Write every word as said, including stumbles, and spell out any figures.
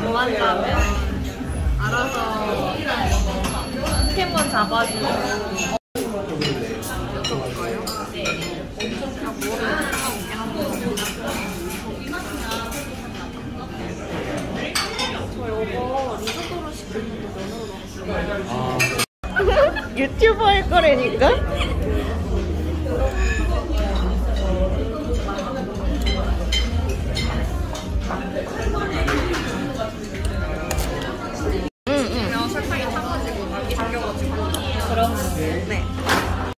뭐 한다면 알아서 포켓몬 잡아주고 여쭤볼까요? 네. 제가 뭐를 찾아볼게 한번. 저 요거 리조또로 시켰는데 면으로 넣었어요. 유튜버 할 거라니까?